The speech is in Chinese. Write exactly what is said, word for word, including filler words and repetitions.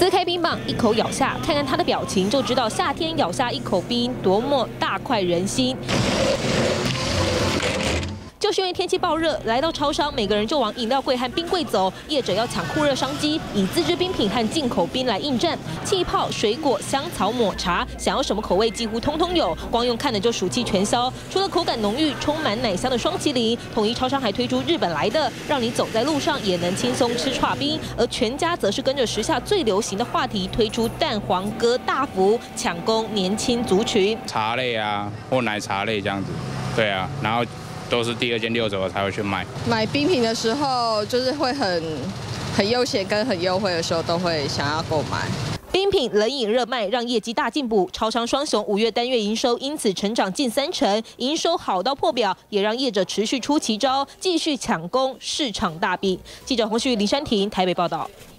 撕开冰棒，一口咬下，看看他的表情就知道夏天咬下一口冰多么大快人心。 就是因为天气爆热，来到超商，每个人就往饮料柜和冰柜走。业者要抢酷热商机，以自制冰品和进口冰来应战。气泡、水果、香草、抹茶，想要什么口味几乎通通有，光用看的就暑气全消。除了口感浓郁、充满奶香的双麒麟，统一超商还推出日本来的，让你走在路上也能轻松吃剉冰。而全家则是跟着时下最流行的话题，推出蛋黄哥大福，抢攻年轻族群。 茶类啊，或奶茶类这样子，对啊，然后。 都是第二间六折我才会去买。 买冰品的时候，就是会很很悠闲跟很优惠的时候，都会想要购买。 冰品冷饮热卖，让业绩大进步。超商双雄五月单月营收因此成长近三成，营收好到破表，也让业者持续出奇招，继续抢攻市场大饼。记者洪旭、林山婷台北报道。